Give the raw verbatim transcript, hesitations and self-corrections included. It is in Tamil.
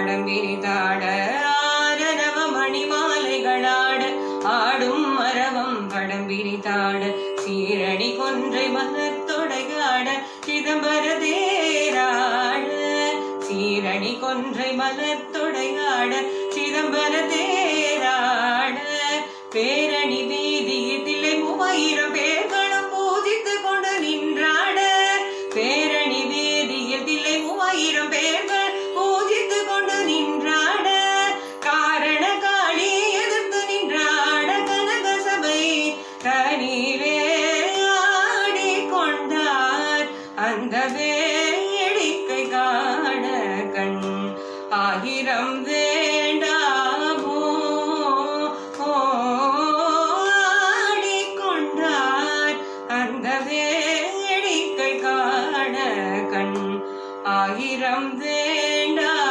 படம் விரிதாட ஆரரவ மணிமாலைகளாட ஆடும் மரவம் படம் விரிதாட சீரணி கொன்றை மலத்தொடையாட சிதம்பர தேராட சீரணி கொன்றை மலத்தொடையாட சிதம்பர தேராட பேரணி வீதியில் தில்லை மூவாயிரம் பேர்களும் பூஜித்து கொண்டு நின்றாட பேரணி வீதியில் தில்லை மூவாயிரம் பேர்கள் பூஜித்து கொண்டு நின்றாட காரண காளி எதிர்த்து நின்றாட கனக சபை தனிலே ஆடி கொண்டார் அந்த வேடிக்கை காண கண் ஆயிரம் வேண்டாமோ ஆடி கொண்டார் அந்த வேடிக்கை காண கண் ஆயிரம் வேண்டாம்.